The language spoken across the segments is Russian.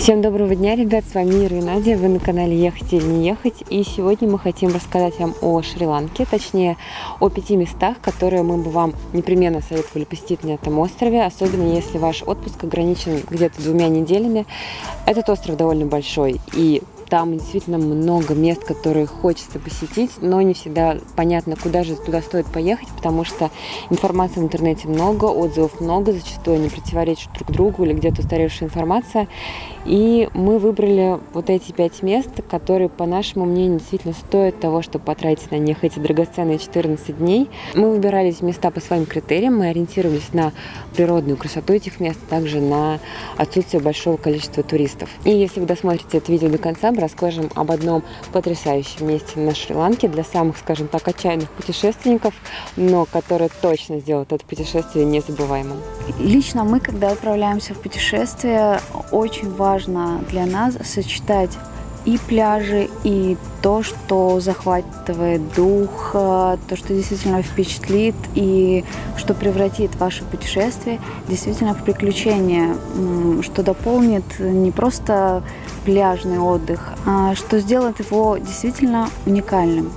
Всем доброго дня, ребят, с вами Ира и Надя, вы на канале Ехать или не ехать, и сегодня мы хотим рассказать вам о Шри-Ланке, точнее о 5 местах, которые мы бы вам непременно советовали посетить на этом острове, особенно если ваш отпуск ограничен где-то 2 неделями. Этот остров довольно большой, и там действительно много мест, которые хочется посетить, но не всегда понятно, куда же туда стоит поехать, потому что информации в интернете много, отзывов много, зачастую они противоречат друг другу или где-то устаревшая информация. И мы выбрали вот эти 5 мест, которые, по нашему мнению, действительно стоят того, чтобы потратить на них эти драгоценные 14 дней. Мы выбирали эти места по своим критериям, мы ориентировались на природную красоту этих мест, а также на отсутствие большого количества туристов. И если вы досмотрите это видео до конца, мы расскажем об одном потрясающем месте на Шри-Ланке для самых, скажем так, отчаянных путешественников, но которые точно сделают это путешествие незабываемым. Лично мы, когда отправляемся в путешествие, очень важно для нас сочетать и пляжи, и то, что захватывает дух, то, что действительно впечатлит и что превратит ваше путешествие действительно в приключение, что дополнит не просто пляжный отдых, а что сделает его действительно уникальным.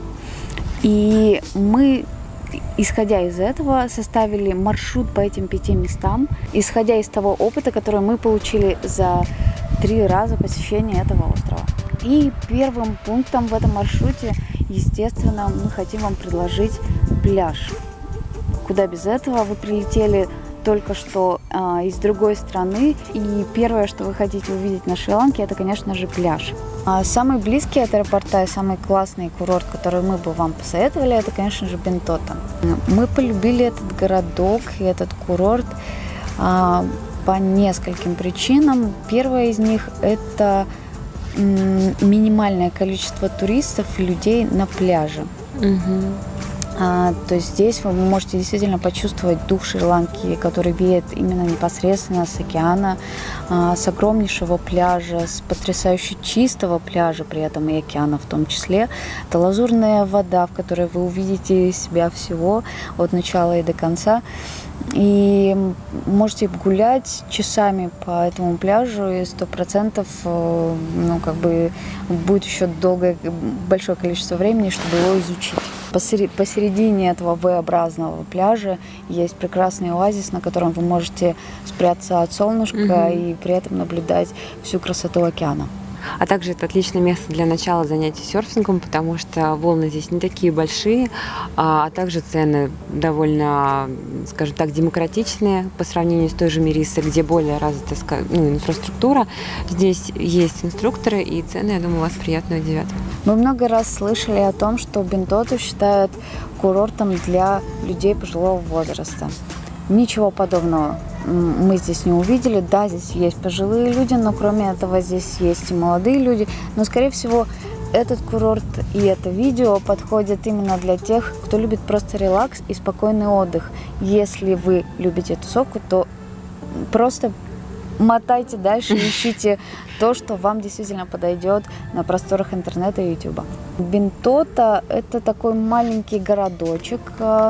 И мы, исходя из этого, составили маршрут по этим 5 местам, исходя из того опыта, который мы получили за 3 раза посещения этого острова. И первым пунктом в этом маршруте, естественно, мы хотим вам предложить пляж. Куда без этого? Вы прилетели только что из другой страны, и первое, что вы хотите увидеть на Шри-Ланке, это, конечно же, пляж. Самый близкий от аэропорта и самый классный курорт, который мы бы вам посоветовали, это, конечно же, Бентота. Мы полюбили этот городок и этот курорт по нескольким причинам. Первая из них – это минимальное количество туристов и людей на пляже. То есть здесь вы можете действительно почувствовать дух Шри-Ланки, который веет именно непосредственно с океана, с огромнейшего пляжа, с потрясающе чистого пляжа, при этом и океана в том числе. Это лазурная вода, в которой вы увидите себя всего от начала и до конца. И можете гулять часами по этому пляжу, и 100% будет еще большое количество времени, чтобы его изучить. Посередине этого V-образного пляжа есть прекрасный оазис, на котором вы можете спрятаться от солнышка и при этом наблюдать всю красоту океана. А также это отличное место для начала занятий серфингом, потому что волны здесь не такие большие, а также цены довольно, скажем так, демократичные по сравнению с той же Мирисой, где более развита инфраструктура. Здесь есть инструкторы, и цены, я думаю, вас приятно удивят. Мы много раз слышали о том, что Бентоту считают курортом для людей пожилого возраста. Ничего подобного мы здесь не увидели. Да, здесь есть пожилые люди, но кроме этого здесь есть и молодые люди. Но, скорее всего, этот курорт и это видео подходят именно для тех, кто любит просто релакс и спокойный отдых. Если вы любите тусовку, то просто мотайте дальше, ищите то, что вам действительно подойдет на просторах интернета и ютуба. Бентота – это такой маленький городочек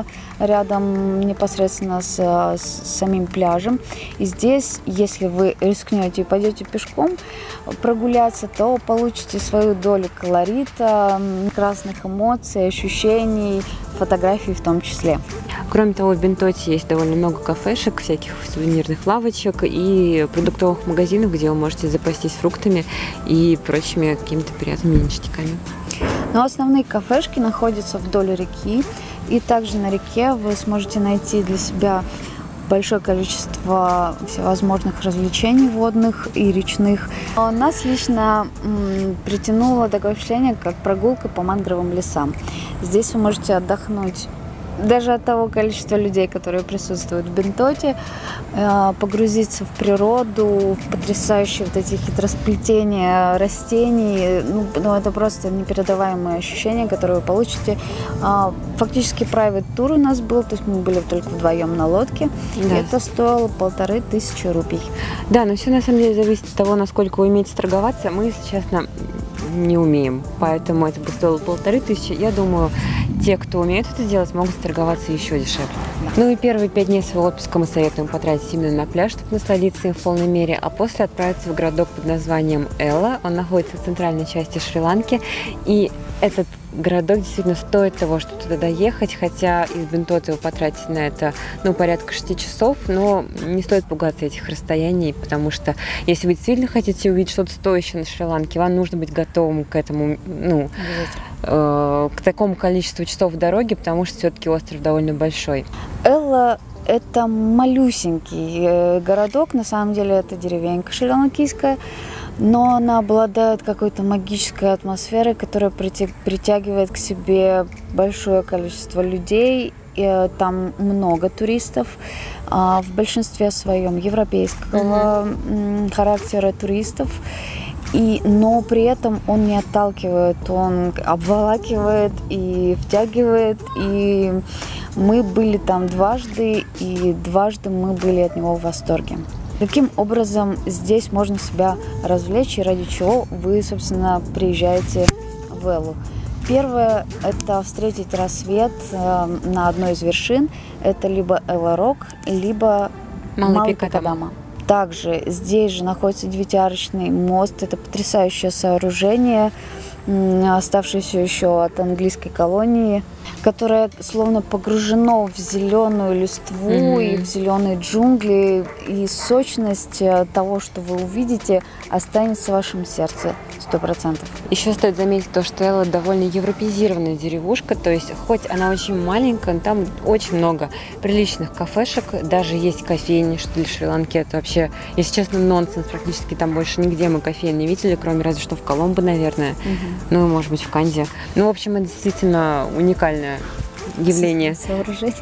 рядом непосредственно с самим пляжем. И здесь, если вы рискнете и пойдете пешком прогуляться, то получите свою долю колорита, прекрасных эмоций, ощущений, фотографий в том числе. Кроме того, в Бентоте есть довольно много кафешек, всяких сувенирных лавочек и продуктовых магазинов, где вы можете запастись фруктами и прочими какими-то приятными ништяками. Но основные кафешки находятся вдоль реки, и также на реке вы сможете найти для себя большое количество всевозможных развлечений водных и речных. Нас лично притянуло такое впечатление, как прогулка по мангровым лесам. Здесь вы можете отдохнуть даже от того количества людей, которые присутствуют в Бентоте, погрузиться в природу, в потрясающие вот эти хитросплетения растений. Это просто непередаваемые ощущения, которые вы получите. Фактически private тур у нас был, то есть мы были только вдвоем на лодке. Да. Это стоило 1500 рупий. Да, но все на самом деле зависит от того, насколько вы умеете торговаться. Мы, если честно, не умеем, поэтому это бы стоило 1500. Я думаю, те, кто умеет это делать, могут торговаться еще дешевле. Ну и первые 5 дней своего отпуска мы советуем потратить именно на пляж, чтобы насладиться им в полной мере, а после отправиться в городок под названием Элла. Он находится в центральной части Шри-Ланки, и этот городок действительно стоит того, чтобы туда доехать, хотя из Бентоты вы потратите на это, порядка 6 часов, но не стоит пугаться этих расстояний, потому что если вы действительно хотите увидеть что-то стоящее на Шри-Ланке, вам нужно быть готовым к этому, к такому количеству часов дороги, потому что все-таки остров довольно большой. Элла – это малюсенький городок, на самом деле это деревенька шри-ланкийская, но она обладает какой-то магической атмосферой, которая притягивает к себе большое количество людей. И там много туристов, в большинстве своем европейского характера туристов. Но при этом он не отталкивает, он обволакивает и втягивает. И мы были там дважды, и дважды мы были от него в восторге. Каким образом здесь можно себя развлечь и ради чего вы, собственно, приезжаете в Эллу? Первое – это встретить рассвет на одной из вершин. Это либо Элла-Рок, либо Малый Пикадама. Также здесь же находится 9-арочный мост. Это потрясающее сооружение, оставшееся еще от английской колонии, которое словно погружено в зеленую листву и в зеленые джунгли, и сочность того, что вы увидите, останется в вашем сердце 100%. Еще стоит заметить то, что Элла довольно европеизированная деревушка, то есть хоть она очень маленькая, но там очень много приличных кафешек, даже есть кофейни, что для Шри-Ланки это вообще, если честно, нонсенс, практически там больше нигде мы кофеин не видели, кроме разве что в Коломбо, наверное, ну, может быть, в Канде. Ну, в общем, это действительно уникальное явление. Сооружение.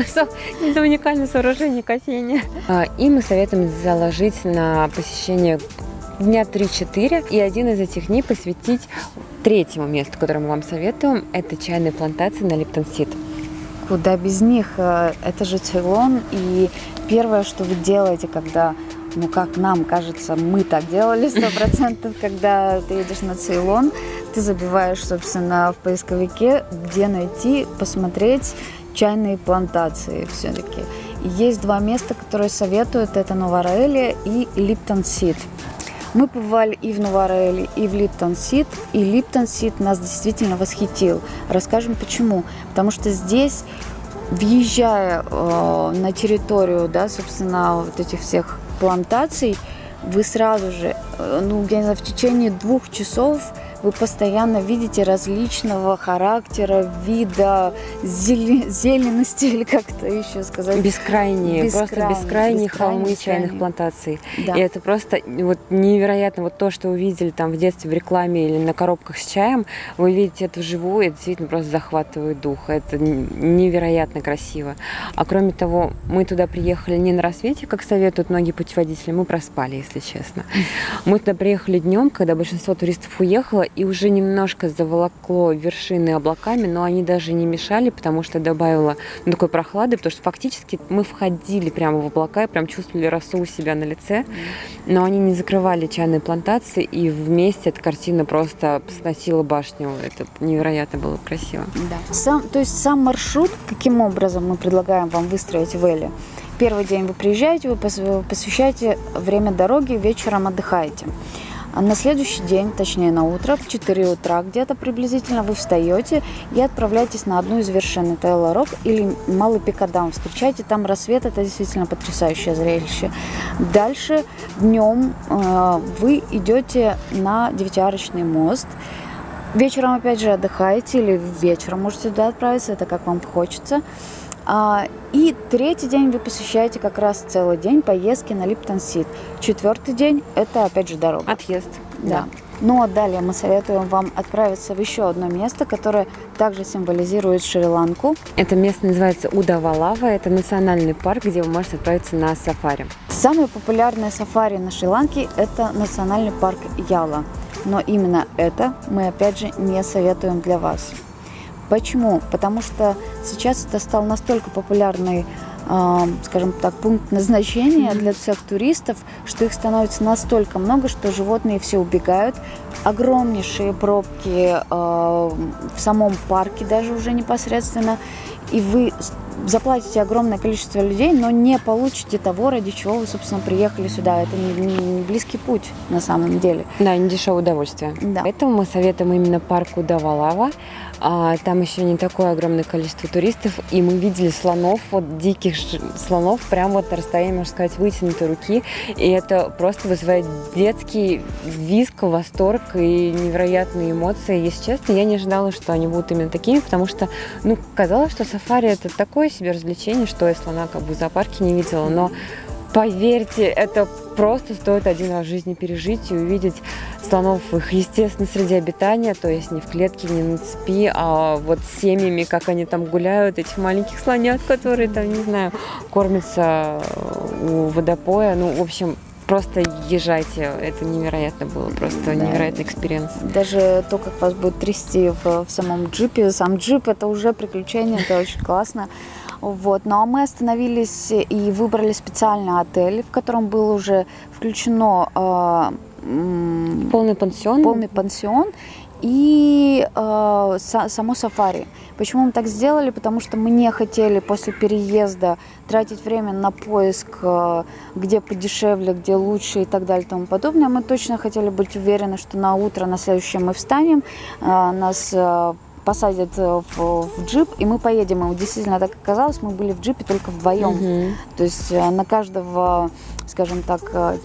Это уникальное сооружение кофейни. И мы советуем заложить на посещение дня 3-4, и один из этих дней посвятить третьему месту, которое мы вам советуем, это чайные плантации на Липтон-Сид. Куда без них? Это же Цейлон, и первое, что вы делаете, когда, как нам кажется, мы так делали 100%, когда ты едешь на Цейлон, ты забиваешь, собственно, в поисковике, где найти, посмотреть чайные плантации все-таки. Есть 2 места, которые советуют, это Нувара-Элия и Липтон-Сид. Мы побывали и в Нувара-Элии, и в Липтон-Сид, и Липтон-Сид нас действительно восхитил. Расскажем почему. Потому что здесь, въезжая на территорию, собственно, вот этих всех плантаций, вы сразу же, в течение 2 часов вы постоянно видите различного характера, вида, зелености, или как-то еще сказать. Бескрайние холмы чайных плантаций. Да. И это просто невероятно. То, что вы видели там в детстве в рекламе или на коробках с чаем, вы видите это вживую, это действительно просто захватывает дух. Это невероятно красиво. А кроме того, мы туда приехали не на рассвете, как советуют многие путеводители, мы проспали, если честно. Мы туда приехали днем, когда большинство туристов уехало, и уже немножко заволокло вершины облаками, но они даже не мешали, потому что добавило такой прохлады, потому что фактически мы входили прямо в облака и прям чувствовали росу у себя на лице, но они не закрывали чайные плантации, и вместе эта картина просто сносила башню. Это невероятно было красиво. Да. То есть сам маршрут, каким образом мы предлагаем вам выстроить в Элле? Первый день вы приезжаете, вы посвящаете время дороги, вечером отдыхаете. А на следующий день, точнее на утро, в 4 утра где-то приблизительно вы встаете и отправляетесь на одну из вершин. Это Элла-Рок или Малый Пикадам. Встречайте там рассвет, это действительно потрясающее зрелище. Дальше днем вы идете на 9-арочный мост. Вечером опять же отдыхаете или вечером можете туда отправиться, это как вам хочется. И 3-й день вы посещаете как раз целый день поездки на Липтон-Сид. 4-й день – это опять же дорога. Отъезд. Да. Ну а далее мы советуем вам отправиться в еще одно место, которое также символизирует Шри-Ланку. Это место называется Удавалава. Это национальный парк, где вы можете отправиться на сафари. Самое популярное сафари на Шри-Ланке – это национальный парк Яла. Но именно это мы опять же не советуем для вас. Почему? Потому что сейчас это стал настолько популярный скажем так, пункт назначения для всех туристов, что их становится настолько много, что животные все убегают. Огромнейшие пробки в самом парке даже уже непосредственно. И вы заплатите огромное количество людей, но не получите того, ради чего вы, собственно, приехали сюда. Это не близкий путь на самом деле. Да, не дешевое удовольствие. Да. Поэтому мы советуем именно парк Удавалава. Там еще не такое огромное количество туристов. И мы видели слонов, вот диких слонов, прямо вот на расстоянии, можно сказать, вытянутой руки. И это просто вызывает детский визг, восторг и невероятные эмоции. Если честно, я не ожидала, что они будут именно такими, потому что, казалось, что сафари это такое себе развлечение, что я слона как бы в зоопарке не видела. Но поверьте, это просто стоит один раз в жизни пережить и увидеть слонов в их естественной среде обитания, то есть не в клетке, не на цепи, а вот с семьями, как они там гуляют, этих маленьких слонят, которые там, не знаю, кормятся у водопоя. В общем, просто езжайте, это невероятно было, просто невероятный экспириенс. Даже то, как вас будет трясти в самом джипе, сам джип, это уже приключение, это очень классно. Вот. Ну а мы остановились и выбрали специальный отель, в котором было уже включено полный пансион и само сафари. Почему мы так сделали? Потому что мы не хотели после переезда тратить время на поиск, где подешевле, где лучше и так далее и тому подобное. Мы точно хотели быть уверены, что на утро, на следующее мы встанем, нас посадят в джип, и мы поедем. И действительно так оказалось, мы были в джипе только вдвоем. То есть на каждого, скажем так,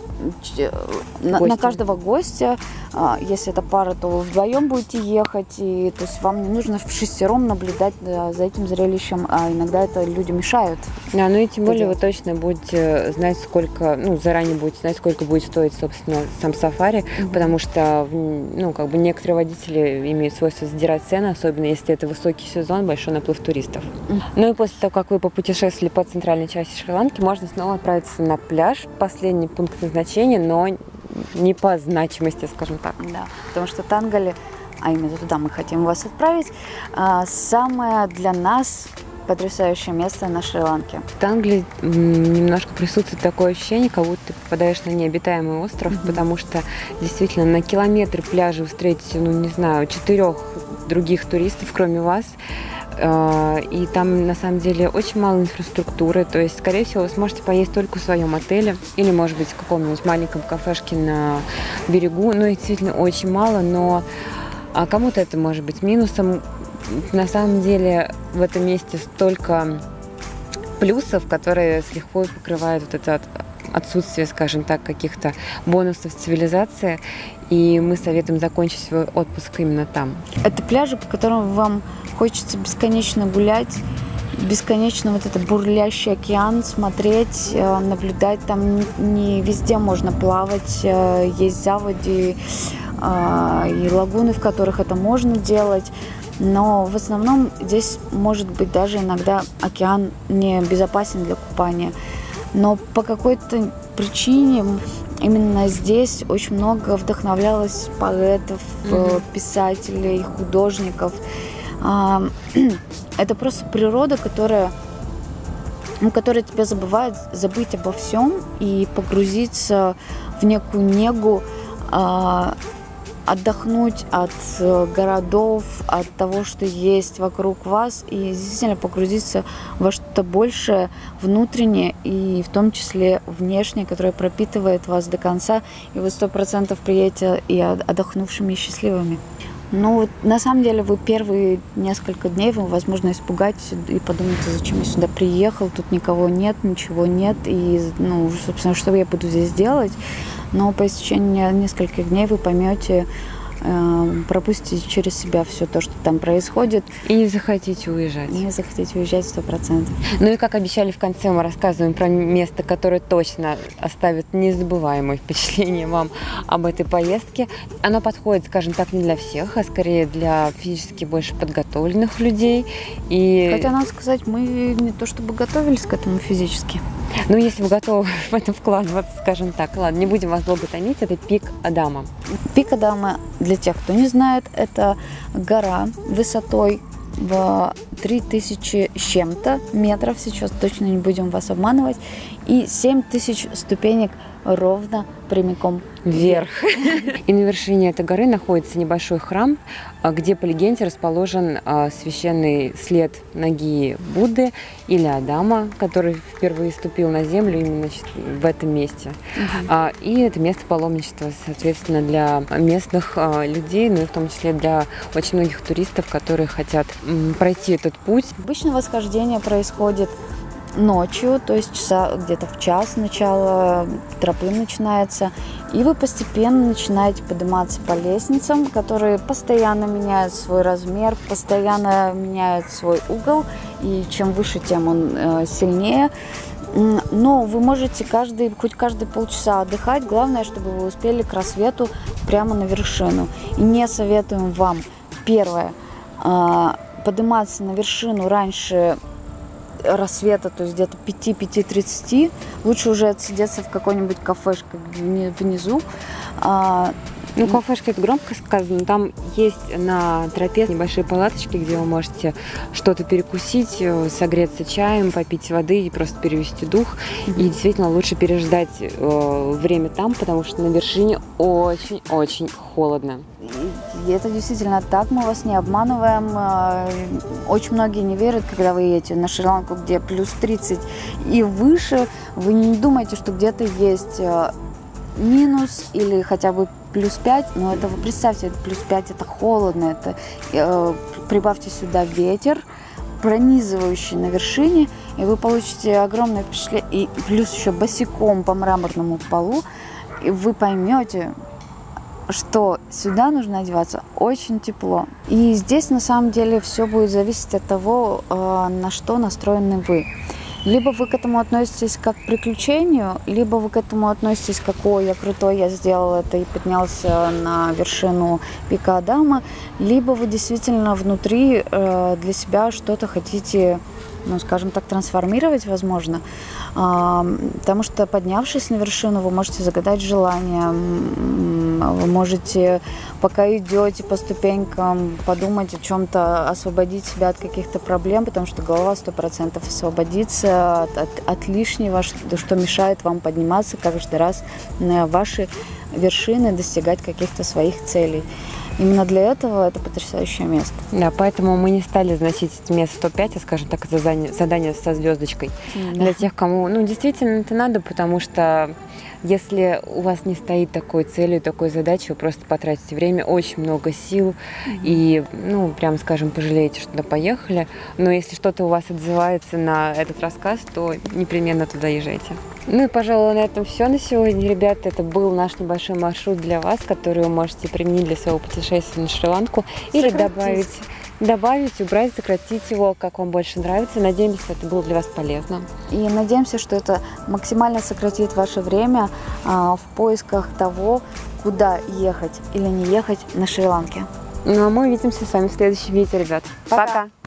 на каждого гостя, если это пара, то вы вдвоем будете ехать, и то есть вам не нужно вшестером наблюдать за этим зрелищем, а иногда это люди мешают. Да, и тем более вы точно будете знать, сколько, заранее будете знать, сколько будет стоить, собственно, сам сафари, потому что, некоторые водители имеют свойство задирать цены, особенно если это высокий сезон, большой наплыв туристов. И после того, как вы попутешествовали по центральной части Шри-Ланки, можно снова отправиться на пляж, последний пункт назначения, но не по значимости, скажем так. Да, потому что Тангали, а именно туда мы хотим вас отправить, самое для нас потрясающее место на Шри-Ланке. В Тангли немножко присутствует такое ощущение, как будто ты попадаешь на необитаемый остров, потому что действительно на километр пляжа вы встретите, 4 других туристов, кроме вас. И там на самом деле очень мало инфраструктуры, то есть, скорее всего, вы сможете поесть только в своем отеле или, может быть, в каком-нибудь маленьком кафешке на берегу. Их действительно очень мало, но кому-то это может быть минусом. На самом деле в этом месте столько плюсов, которые с лихвой покрывают вот это отсутствие, скажем так, каких-то бонусов цивилизации. И мы советуем закончить свой отпуск именно там. Это пляжи, по которым вам хочется бесконечно гулять, бесконечно вот этот бурлящий океан смотреть, наблюдать. Там не везде можно плавать, есть заводи и лагуны, в которых это можно делать. Но в основном здесь может быть даже иногда океан не безопасен для купания. Но по какой-то причине именно здесь очень много вдохновлялось поэтов, писателей, художников. Это просто природа, которая тебя забывает забыть обо всем и погрузиться в некую негу, отдохнуть от городов, от того, что есть вокруг вас, и действительно погрузиться во что-то большее, внутреннее, и в том числе внешнее, которое пропитывает вас до конца, и вы 100% приедете и отдохнувшими, и счастливыми. На самом деле, вы первые несколько дней, вы, возможно, испугаетесь и подумаете, зачем я сюда приехал, тут никого нет, ничего нет, и, собственно, что я буду здесь делать. Но по истечении нескольких дней вы поймете, пропустите через себя все то, что там происходит. И не захотите уезжать. Не захотите уезжать 100%. И как обещали в конце, мы рассказываем про место, которое точно оставит незабываемое впечатление вам об этой поездке. Оно подходит, скажем так, не для всех, а скорее для физически больше подготовленных людей. Хотя, надо сказать, мы не то чтобы готовились к этому физически. Если вы готовы в это вкладываться, скажем так. Ладно, не будем вас долго томить, это пик Адама. Пик Адама, для тех, кто не знает, это гора высотой в 3000 с чем-то метров, сейчас точно не будем вас обманывать, и 7000 ступенек ровно прямиком вверх. И на вершине этой горы находится небольшой храм, где по легенде расположен священный след ноги Будды или Адама, который впервые ступил на землю именно в этом месте. И это место паломничества, соответственно, для местных людей, ну и в том числе для очень многих туристов, которые хотят пройти этот путь. Обычно восхождение происходит ночью, то есть часа где-то в час начало тропы начинается, и вы постепенно начинаете подниматься по лестницам, которые постоянно меняют свой размер, постоянно меняют свой угол, и чем выше, тем он сильнее. Но вы можете хоть каждые полчаса отдыхать, главное, чтобы вы успели к рассвету прямо на вершину. И не советуем вам, первое, подниматься на вершину раньше рассвета, то есть где-то 5-5:30, лучше уже отсидеться в какой-нибудь кафешке внизу. Ну, кафешка — это громко сказано. Там есть на тропе небольшие палаточки, где вы можете что-то перекусить, согреться чаем, попить воды и просто перевести дух. И действительно лучше переждать время там, потому что на вершине очень-очень холодно. И это действительно так, мы вас не обманываем. Очень многие не верят, когда вы едете на Шри-Ланку, где плюс 30 и выше. Вы не думаете, что где-то есть минус или хотя бы плюс 5, но это вы представьте, плюс 5 это холодно, это прибавьте сюда ветер, пронизывающий на вершине, и вы получите огромное впечатление, и плюс еще босиком по мраморному полу, и вы поймете, что сюда нужно одеваться очень тепло. И здесь на самом деле все будет зависеть от того, на что настроены вы. Либо вы к этому относитесь как к приключению, либо вы к этому относитесь как: ой, я крутой, я сделал это и поднялся на вершину пика Адама, либо вы действительно внутри для себя что-то хотите, ну, скажем так, трансформировать, возможно. Потому что, поднявшись на вершину, вы можете загадать желание, вы можете, пока идете по ступенькам, подумать о чем-то, освободить себя от каких-то проблем, потому что голова 100% освободится от лишнего, что мешает вам подниматься каждый раз на ваши вершины, достигать каких-то своих целей. Именно для этого это потрясающее место. Да, поэтому мы не стали значить место топ-5, а, скажем так, задание со звездочкой. Для тех, кому действительно это надо, потому что если у вас не стоит такой цели, такой задачи, вы просто потратите время, очень много сил и, прям скажем, пожалеете, что туда поехали. Но если что-то у вас отзывается на этот рассказ, то непременно туда езжайте. Ну и, пожалуй, на этом все на сегодня, ребята. Это был наш небольшой маршрут для вас, который вы можете применить для своего путешествия на Шри-Ланку или добавить, убрать, сократить его, как вам больше нравится. Надеемся, это было для вас полезно. И надеемся, что это максимально сократит ваше время в поисках того, куда ехать или не ехать на Шри-Ланке. Ну а мы увидимся с вами в следующем видео, ребят. Пока!